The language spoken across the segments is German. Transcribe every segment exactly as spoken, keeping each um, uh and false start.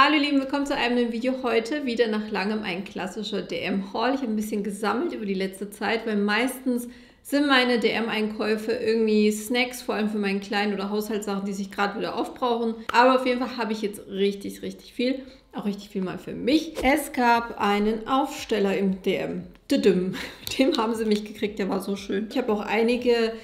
Hallo ihr Lieben, willkommen zu einem neuen Video. Heute wieder nach langem ein klassischer D M-Haul. Ich habe ein bisschen gesammelt über die letzte Zeit, weil meistens sind meine D M-Einkäufe irgendwie Snacks, vor allem für meinen Kleinen oder Haushaltssachen, die sich gerade wieder aufbrauchen. Aber auf jeden Fall habe ich jetzt richtig, richtig viel. Auch richtig viel mal für mich. Es gab einen Aufsteller im D M. Düdüm. Dem haben sie mich gekriegt, der war so schön. Ich habe auch einige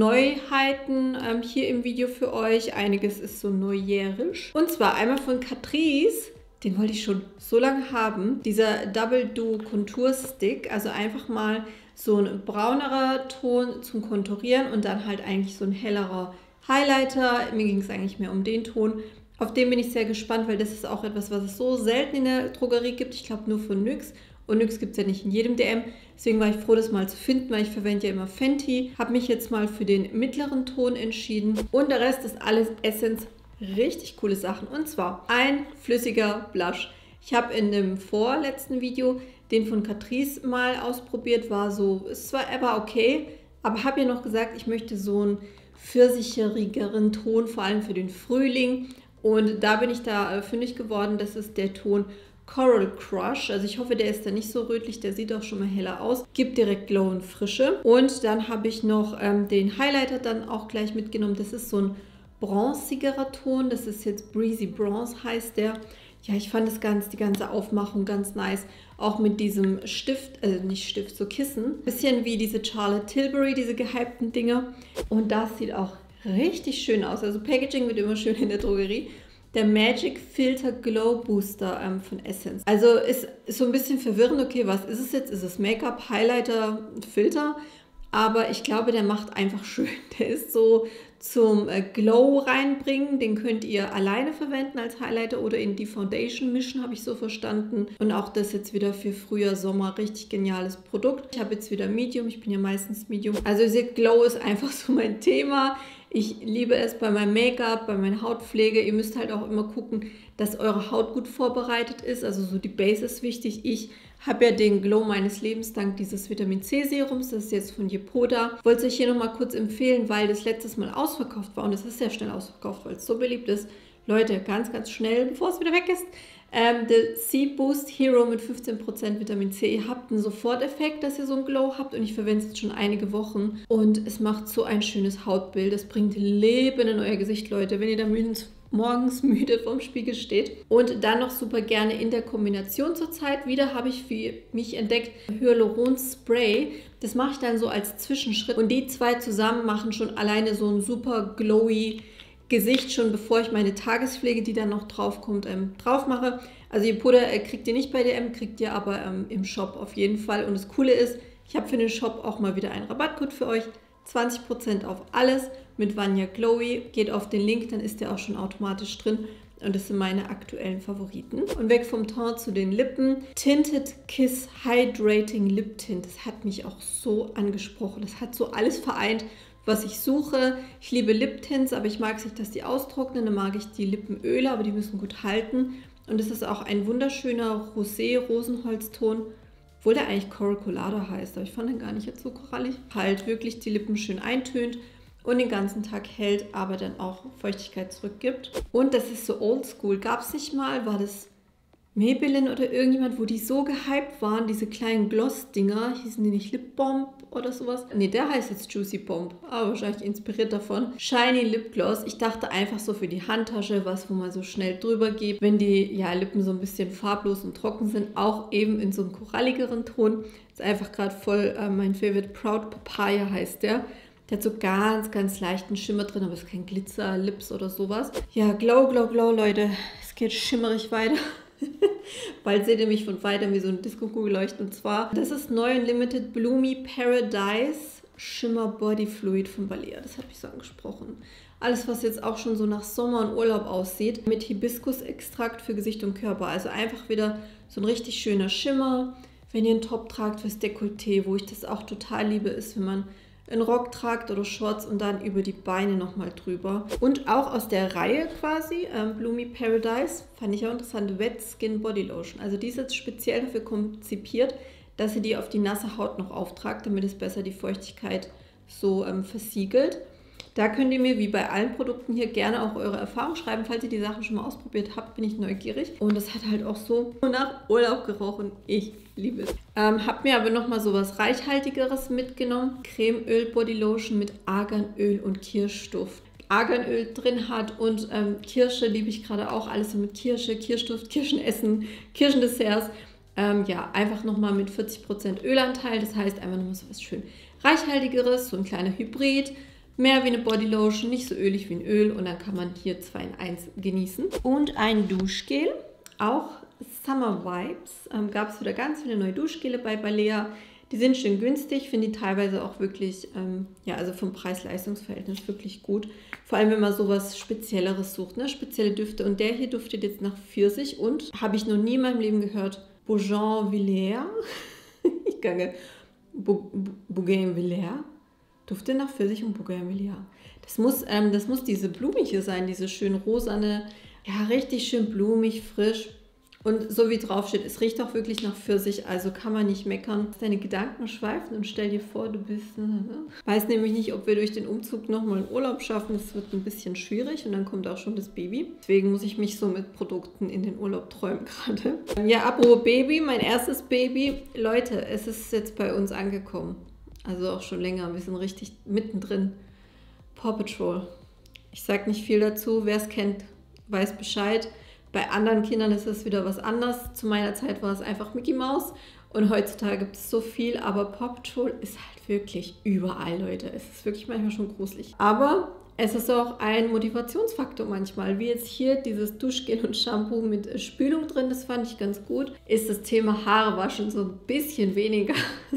Neuheiten ähm, hier im Video für euch. Einiges ist so neujährisch. Und zwar einmal von Catrice. Den wollte ich schon so lange haben. Dieser Double Do Contour Stick. Also einfach mal so ein braunerer Ton zum Konturieren und dann halt eigentlich so ein hellerer Highlighter. Mir ging es eigentlich mehr um den Ton. Auf den bin ich sehr gespannt, weil das ist auch etwas, was es so selten in der Drogerie gibt. Ich glaube nur von N Y X. Und N Y X gibt es ja nicht in jedem D M. Deswegen war ich froh, das mal zu finden, weil ich verwende ja immer Fenty. Habe mich jetzt mal für den mittleren Ton entschieden. Und der Rest ist alles Essence. Richtig coole Sachen. Und zwar ein flüssiger Blush. Ich habe in dem vorletzten Video den von Catrice mal ausprobiert. War so, es war, er war okay. Aber habe ja noch gesagt, ich möchte so einen pfirsicherigeren Ton, vor allem für den Frühling. Und da bin ich da äh, fündig geworden. Das ist der Ton Coral Crush. Also ich hoffe, der ist da nicht so rötlich. Der sieht auch schon mal heller aus. Gibt direkt Glow und Frische. Und dann habe ich noch ähm, den Highlighter dann auch gleich mitgenommen. Das ist so ein bronzigerer Ton. Das ist jetzt Breezy Bronze heißt der. Ja, ich fand das ganz, die ganze Aufmachung ganz nice. Auch mit diesem Stift, also nicht Stift, so Kissen. Bisschen wie diese Charlotte Tilbury, diese gehypten Dinger. Und das sieht auch richtig schön aus. Also Packaging wird immer schön in der Drogerie. Der Magic Filter Glow Booster ähm, von Essence. Also ist, ist so ein bisschen verwirrend. Okay, was ist es jetzt? Ist es Make-up, Highlighter, Filter? Aber ich glaube, der macht einfach schön. Der ist so zum äh, Glow reinbringen. Den könnt ihr alleine verwenden als Highlighter oder in die Foundation mischen, habe ich so verstanden. Und auch das jetzt wieder für Frühjahr, Sommer. Richtig geniales Produkt. Ich habe jetzt wieder Medium. Ich bin ja meistens Medium. Also ihr seht, Glow ist einfach so mein Thema. Ich liebe es bei meinem Make-up, bei meiner Hautpflege. Ihr müsst halt auch immer gucken, dass eure Haut gut vorbereitet ist. Also so die Base ist wichtig. Ich habe ja den Glow meines Lebens dank dieses Vitamin C Serums. Das ist jetzt von Yepoda. Ich wollte es euch hier nochmal kurz empfehlen, weil das letztes Mal ausverkauft war. Und es ist sehr schnell ausverkauft, weil es so beliebt ist. Leute, ganz, ganz schnell, bevor es wieder weg ist. Ähm, der C-Boost Hero mit fünfzehn Prozent Vitamin C. Ihr habt einen Soforteffekt, dass ihr so einen Glow habt. Und ich verwende es jetzt schon einige Wochen. Und es macht so ein schönes Hautbild. Es bringt Leben in euer Gesicht, Leute, wenn ihr da morgens müde vorm Spiegel steht. Und dann noch super gerne in der Kombination zurzeit. Wieder habe ich für mich entdeckt Hyaluron Spray. Das mache ich dann so als Zwischenschritt. Und die zwei zusammen machen schon alleine so ein super glowy Gesicht, schon bevor ich meine Tagespflege, die dann noch drauf kommt, ähm, drauf mache. Also ihr Puder äh, kriegt ihr nicht bei D M, kriegt ihr aber ähm, im Shop auf jeden Fall. Und das Coole ist, ich habe für den Shop auch mal wieder einen Rabattcode für euch. zwanzig Prozent auf alles mit Vanya Glowy. Geht auf den Link, dann ist der auch schon automatisch drin. Und das sind meine aktuellen Favoriten. Und weg vom Ton zu den Lippen. Tinted Kiss Hydrating Lip Tint. Das hat mich auch so angesprochen. Das hat so alles vereint, was ich suche. Ich liebe Lip-Tints, aber ich mag es nicht, dass die austrocknen. Dann mag ich die Lippenöle, aber die müssen gut halten. Und es ist auch ein wunderschöner Rosé-Rosenholzton, obwohl der eigentlich Coral Colada heißt. Aber ich fand den gar nicht jetzt so korallig. Halt wirklich die Lippen schön eintönt und den ganzen Tag hält, aber dann auch Feuchtigkeit zurückgibt. Und das ist so oldschool. Gab es nicht mal, war das Maybelline oder irgendjemand, wo die so gehypt waren, diese kleinen Gloss-Dinger, hießen die nicht Lip Bomb oder sowas? Ne, der heißt jetzt Juicy Bomb, aber wahrscheinlich inspiriert davon. Shiny Lip Gloss. Ich dachte einfach so für die Handtasche, was wo man so schnell drüber geht, wenn die ja, Lippen so ein bisschen farblos und trocken sind, auch eben in so einem koralligeren Ton. Ist einfach gerade voll äh, mein Favorite. Proud Papaya heißt der. Der hat so ganz, ganz leichten Schimmer drin, aber es ist kein Glitzer, Lips oder sowas. Ja, Glow, Glow, Glow, Leute. Es geht schimmerig weiter. Bald seht ihr mich von weitem wie so ein Disco-Kugel leuchten. Und zwar, das ist neu und Limited Bloomy Paradise Shimmer Body Fluid von Balea. Das hat mich so angesprochen. Alles, was jetzt auch schon so nach Sommer und Urlaub aussieht. Mit Hibiskus-Extrakt für Gesicht und Körper. Also einfach wieder so ein richtig schöner Schimmer. Wenn ihr einen Top tragt fürs Dekolleté, wo ich das auch total liebe, ist, wenn man einen Rock tragt oder Shorts und dann über die Beine nochmal drüber. Und auch aus der Reihe quasi, ähm, Bloomy Paradise, fand ich auch interessant, Wet Skin Body Lotion. Also die ist jetzt speziell dafür konzipiert, dass ihr die auf die nasse Haut noch auftragt, damit es besser die Feuchtigkeit so ähm, versiegelt. Da könnt ihr mir wie bei allen Produkten hier gerne auch eure Erfahrungen schreiben. Falls ihr die Sachen schon mal ausprobiert habt, bin ich neugierig. Und das hat halt auch so nach Urlaub gerochen. Ich liebe es. Ähm, hab mir aber nochmal so was Reichhaltigeres mitgenommen. Cremeöl Bodylotion mit Arganöl und Kirschduft. Arganöl drin hat und ähm, Kirsche liebe ich gerade auch. Alles so mit Kirsche, Kirschduft, Kirschenessen, Kirschendesserts. Ähm, ja, einfach nochmal mit vierzig Prozent Ölanteil. Das heißt einfach nochmal so was schön Reichhaltigeres, so ein kleiner Hybrid. Mehr wie eine Bodylotion, nicht so ölig wie ein Öl. Und dann kann man hier zwei in eins genießen. Und ein Duschgel, auch Summer Vibes. Ähm, gab es wieder ganz viele neue Duschgele bei Balea. Die sind schön günstig, finde die teilweise auch wirklich, ähm, ja, also vom Preis-Leistungs-Verhältnis wirklich gut. Vor allem, wenn man sowas Spezielleres sucht, ne? Spezielle Düfte. Und der hier duftet jetzt nach Pfirsich und, habe ich noch nie in meinem Leben gehört, Bougainvillea. ich gange, Bougainvillea. Duftet nach Pfirsich und Bougainvillea. Das muss, ähm, das muss diese blumige sein, diese schön rosane, ja, richtig schön blumig, frisch. Und so wie drauf steht, es riecht auch wirklich nach Pfirsich, also kann man nicht meckern. Deine Gedanken schweifen und stell dir vor, du bist... Ne? Weiß nämlich nicht, ob wir durch den Umzug nochmal einen Urlaub schaffen. Das wird ein bisschen schwierig und dann kommt auch schon das Baby. Deswegen muss ich mich so mit Produkten in den Urlaub träumen gerade. Ja, apropos Baby, mein erstes Baby. Leute, es ist jetzt bei uns angekommen. Also auch schon länger, wir sind richtig mittendrin. Paw Patrol. Ich sag nicht viel dazu, wer es kennt, weiß Bescheid. Bei anderen Kindern ist es wieder was anderes. Zu meiner Zeit war es einfach Mickey Mouse und heutzutage gibt es so viel, aber Paw Patrol ist halt wirklich überall, Leute. Es ist wirklich manchmal schon gruselig. Aber es ist auch ein Motivationsfaktor manchmal, wie jetzt hier dieses Duschgel und Shampoo mit Spülung drin, das fand ich ganz gut. Ist das Thema Haare waschen so ein bisschen weniger,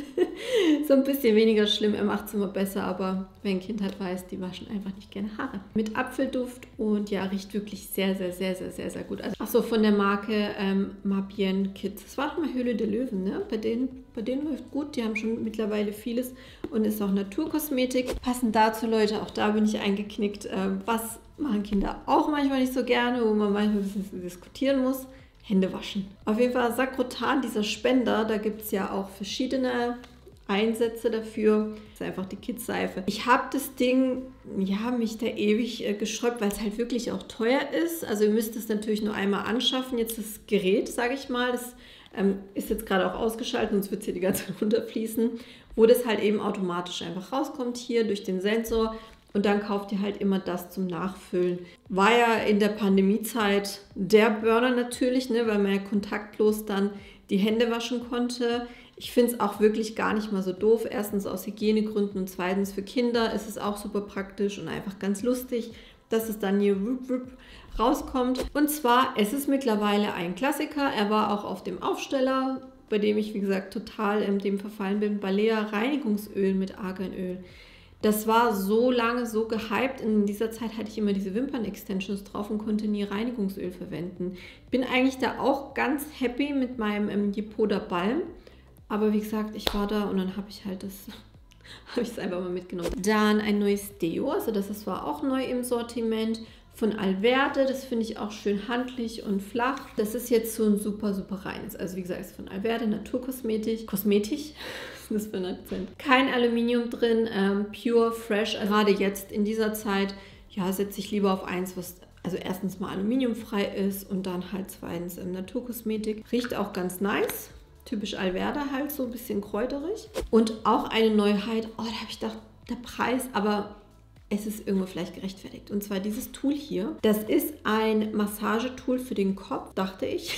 so ein bisschen weniger schlimm. Er macht es immer besser, aber wer ein Kind hat, weiß, die waschen einfach nicht gerne Haare. Mit Apfelduft und ja, riecht wirklich sehr, sehr, sehr, sehr, sehr, sehr gut. Also, achso, von der Marke ähm, Mabien Kids. Das war doch mal Höhle der Löwen, ne? Bei denen, bei denen läuft gut. Die haben schon mittlerweile vieles und ist auch Naturkosmetik. Passend dazu, Leute, auch da bin ich eingeknickt. Was machen Kinder auch manchmal nicht so gerne, wo man manchmal ein bisschen diskutieren muss? Hände waschen. Auf jeden Fall Sakrotan, dieser Spender, da gibt es ja auch verschiedene Einsätze dafür. Das ist einfach die Kids-Seife. Ich habe das Ding, ja, mich da ewig äh, gesträubt, weil es halt wirklich auch teuer ist. Also ihr müsst es natürlich nur einmal anschaffen. Jetzt das Gerät, sage ich mal, das ähm, ist jetzt gerade auch ausgeschaltet, sonst wird es hier die ganze Zeit runterfließen, wo das halt eben automatisch einfach rauskommt hier durch den Sensor. Und dann kauft ihr halt immer das zum Nachfüllen. War ja in der Pandemiezeit der Burner natürlich, ne, weil man ja kontaktlos dann die Hände waschen konnte. Ich finde es auch wirklich gar nicht mal so doof. Erstens aus Hygienegründen und zweitens für Kinder ist es auch super praktisch und einfach ganz lustig, dass es dann hier wupp, wupp rauskommt. Und zwar, es ist mittlerweile ein Klassiker. Er war auch auf dem Aufsteller, bei dem ich, wie gesagt, total in dem verfallen bin. Balea Reinigungsöl mit Arganöl. Das war so lange so gehypt. In dieser Zeit hatte ich immer diese Wimpern-Extensions drauf und konnte nie Reinigungsöl verwenden. Bin eigentlich da auch ganz happy mit meinem ähm, Yepoda Balm. Aber wie gesagt, ich war da und dann habe ich halt das, habe ich es einfach mal mitgenommen. Dann ein neues Deo, also das ist, war auch neu im Sortiment von Alverde. Das finde ich auch schön handlich und flach. Das ist jetzt so ein super, super reines. Also wie gesagt, ist von Alverde, Naturkosmetik. Kosmetisch? Das für ein Akzent. Kein Aluminium drin, ähm, pure, fresh. Also gerade jetzt in dieser Zeit, ja, setze ich lieber auf eins, was also erstens mal aluminiumfrei ist und dann halt zweitens ähm, Naturkosmetik. Riecht auch ganz nice. Typisch Alverde halt, so ein bisschen kräuterig. Und auch eine Neuheit, oh, da habe ich gedacht, der Preis, aber es ist irgendwo vielleicht gerechtfertigt. Und zwar dieses Tool hier. Das ist ein Massagetool für den Kopf, dachte ich.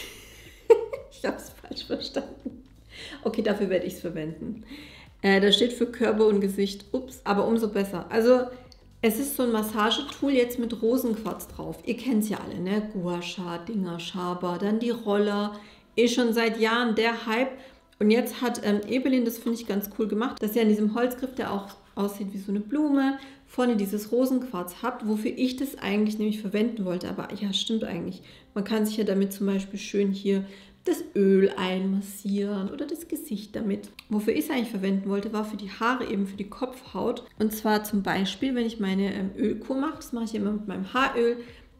Ich habe es falsch verstanden. Okay, dafür werde ich es verwenden. Äh, das steht für Körper und Gesicht. Ups, aber umso besser. Also es ist so ein Massagetool jetzt mit Rosenquarz drauf. Ihr kennt es ja alle, ne? Gua Sha, Dinger, Schaber, dann die Roller. Ist schon seit Jahren der Hype. Und jetzt hat ähm, Ebelin, das finde ich ganz cool gemacht, dass ihr an diesem Holzgriff, der auch aussieht wie so eine Blume, vorne dieses Rosenquarz habt, wofür ich das eigentlich nämlich verwenden wollte. Aber ja, stimmt eigentlich. Man kann sich ja damit zum Beispiel schön hier das Öl einmassieren oder das Gesicht damit. Wofür ich es eigentlich verwenden wollte, war für die Haare, eben für die Kopfhaut. Und zwar zum Beispiel, wenn ich meine ähm, Ölkur mache, das mache ich immer mit meinem Haaröl,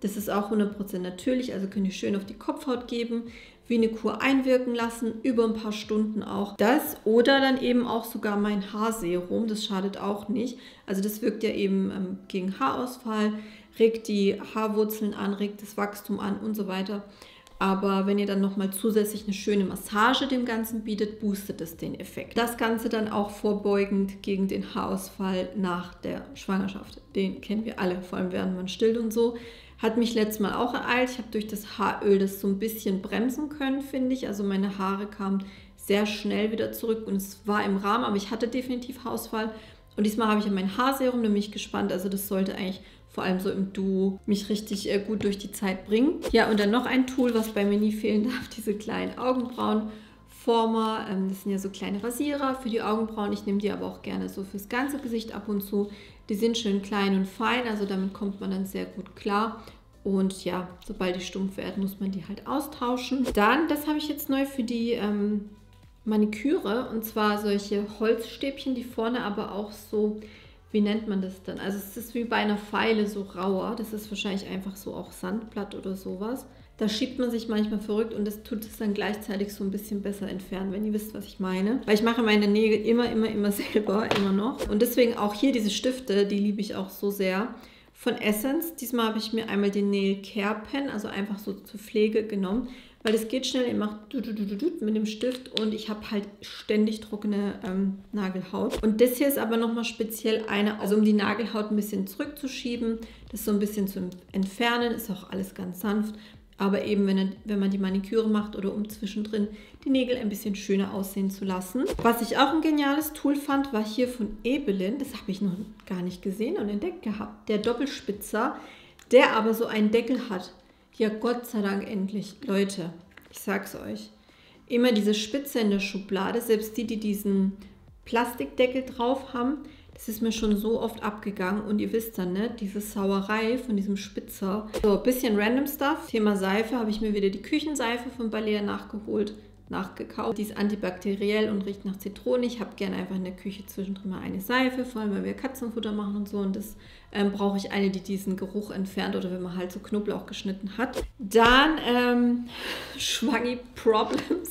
Das ist auch hundert Prozent natürlich, also könnt ihr schön auf die Kopfhaut geben, wie eine Kur einwirken lassen, über ein paar Stunden auch das. Oder dann eben auch sogar mein Haarserum, das schadet auch nicht. Also das wirkt ja eben ähm, gegen Haarausfall, regt die Haarwurzeln an, regt das Wachstum an und so weiter. Aber wenn ihr dann nochmal zusätzlich eine schöne Massage dem Ganzen bietet, boostet es den Effekt. Das Ganze dann auch vorbeugend gegen den Haarausfall nach der Schwangerschaft. Den kennen wir alle, vor allem während man stillt und so. Hat mich letztes Mal auch ereilt. Ich habe durch das Haaröl das so ein bisschen bremsen können, finde ich. Also meine Haare kamen sehr schnell wieder zurück und es war im Rahmen, aber ich hatte definitiv Haarausfall. Und diesmal habe ich ja mein Haarserum, da bin ich gespannt. Also das sollte eigentlich vor allem so im Duo mich richtig äh, gut durch die Zeit bringen. Ja, und dann noch ein Tool, was bei mir nie fehlen darf, diese kleinen Augenbrauenformer. Ähm, das sind ja so kleine Rasierer für die Augenbrauen. Ich nehme die aber auch gerne so fürs ganze Gesicht ab und zu. Die sind schön klein und fein, also damit kommt man dann sehr gut klar. Und ja, sobald die stumpf werden, muss man die halt austauschen. Dann, das habe ich jetzt neu für die ähm, Maniküre, und zwar solche Holzstäbchen, die vorne aber auch so, wie nennt man das dann? Also es ist wie bei einer Feile so rauer. Das ist wahrscheinlich einfach so auch Sandblatt oder sowas. Da schiebt man sich manchmal verrückt und das tut es dann gleichzeitig so ein bisschen besser entfernen, wenn ihr wisst, was ich meine. Weil ich mache meine Nägel immer, immer, immer selber, immer noch. Und deswegen auch hier diese Stifte, die liebe ich auch so sehr. Von Essence. Diesmal habe ich mir einmal den Nail Care Pen, also einfach so zur Pflege genommen. Weil das geht schnell, ihr macht mit dem Stift und ich habe halt ständig trockene ähm, Nagelhaut. Und das hier ist aber nochmal speziell eine, also um die Nagelhaut ein bisschen zurückzuschieben, das so ein bisschen zu entfernen, ist auch alles ganz sanft. Aber eben, wenn, wenn man die Maniküre macht oder um zwischendrin die Nägel ein bisschen schöner aussehen zu lassen. Was ich auch ein geniales Tool fand, war hier von Ebelin. Das habe ich noch gar nicht gesehen und entdeckt gehabt. Der Doppelspitzer, der aber so einen Deckel hat. Ja, Gott sei Dank endlich. Leute, ich sag's euch. Immer diese Spitze in der Schublade, selbst die, die diesen Plastikdeckel drauf haben, das ist mir schon so oft abgegangen. Und ihr wisst dann, ne, diese Sauerei von diesem Spitzer. So, ein bisschen random Stuff. Thema Seife, habe ich mir wieder die Küchenseife von Balea nachgeholt, nachgekauft. Die ist antibakteriell und riecht nach Zitrone. Ich habe gerne einfach in der Küche zwischendrin mal eine Seife, vor allem, wenn wir Katzenfutter machen und so. Und das ähm, brauche ich eine, die diesen Geruch entfernt oder wenn man halt so Knoblauch geschnitten hat. Dann ähm, Schwangi Problems.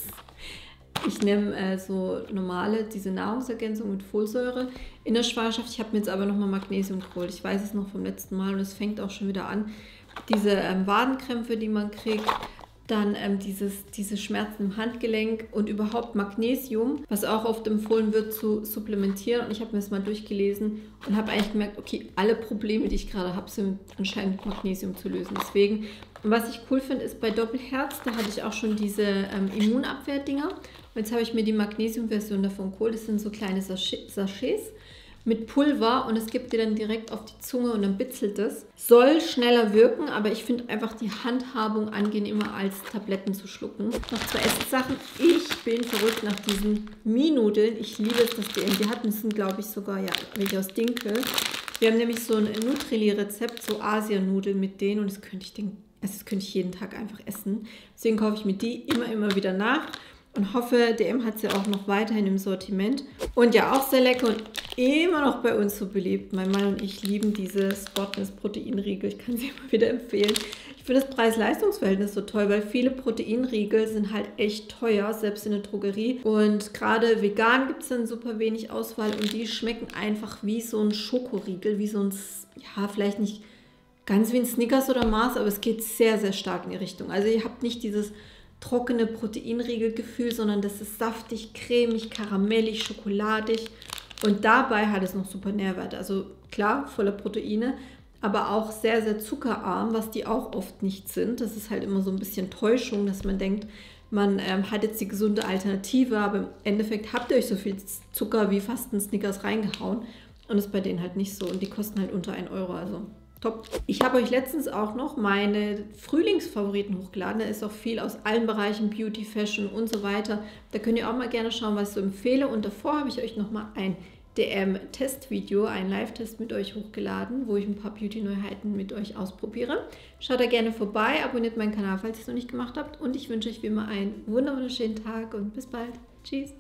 Ich nehme äh, so normale, diese Nahrungsergänzung mit Folsäure in der Schwangerschaft. Ich habe mir jetzt aber nochmal Magnesium geholt. Ich weiß es noch vom letzten Mal und es fängt auch schon wieder an. Diese ähm, Wadenkrämpfe, die man kriegt, dann ähm, dieses, diese Schmerzen im Handgelenk und überhaupt Magnesium, was auch oft empfohlen wird zu supplementieren. Und ich habe mir das mal durchgelesen und habe eigentlich gemerkt, okay, alle Probleme, die ich gerade habe, sind anscheinend mit Magnesium zu lösen. Deswegen, und was ich cool finde, ist bei Doppelherz, da hatte ich auch schon diese ähm, Immunabwehr-Dinger. Und jetzt habe ich mir die Magnesium-Version davon geholt. Das sind so kleine Sachets mit Pulver und es gibt dir dann direkt auf die Zunge und dann bitzelt es. Soll schneller wirken, aber ich finde einfach die Handhabung angenehmer als Tabletten zu schlucken. Noch zwei Essenssachen. Ich bin verrückt nach diesen Mie-Nudeln. Ich liebe es, dass die, die hatten, das sind glaube ich sogar, ja, welche aus Dinkel. Wir haben nämlich so ein Nutrilli-Rezept, so Asianudeln mit denen und das könnte ich, den, das könnte ich jeden Tag einfach essen. Deswegen kaufe ich mir die immer, immer wieder nach. Und hoffe, D M hat sie auch noch weiterhin im Sortiment. Und ja, auch sehr lecker und immer noch bei uns so beliebt. Mein Mann und ich lieben diese Spotness Proteinriegel. Ich kann sie immer wieder empfehlen. Ich finde das Preis-Leistungs-Verhältnis so toll, weil viele Proteinriegel sind halt echt teuer, selbst in der Drogerie. Und gerade vegan gibt es dann super wenig Auswahl und die schmecken einfach wie so ein Schokoriegel, wie so ein, ja, vielleicht nicht ganz wie ein Snickers oder Mars, aber es geht sehr, sehr stark in die Richtung. Also ihr habt nicht dieses trockene Proteinriegelgefühl, sondern das ist saftig, cremig, karamellig, schokoladig und dabei hat es noch super Nährwerte. Also klar, voller Proteine, aber auch sehr, sehr zuckerarm, was die auch oft nicht sind. Das ist halt immer so ein bisschen Täuschung, dass man denkt, man ähm, hat jetzt die gesunde Alternative, aber im Endeffekt habt ihr euch so viel Zucker wie fast ein Snickers reingehauen und das ist bei denen halt nicht so und die kosten halt unter ein Euro, also top. Ich habe euch letztens auch noch meine Frühlingsfavoriten hochgeladen. Da ist auch viel aus allen Bereichen, Beauty, Fashion und so weiter. Da könnt ihr auch mal gerne schauen, was ich so empfehle. Und davor habe ich euch noch mal ein D M-Testvideo, einen Live-Test mit euch hochgeladen, wo ich ein paar Beauty-Neuheiten mit euch ausprobiere. Schaut da gerne vorbei, abonniert meinen Kanal, falls ihr es noch nicht gemacht habt. Und ich wünsche euch wie immer einen wunderschönen Tag und bis bald. Tschüss.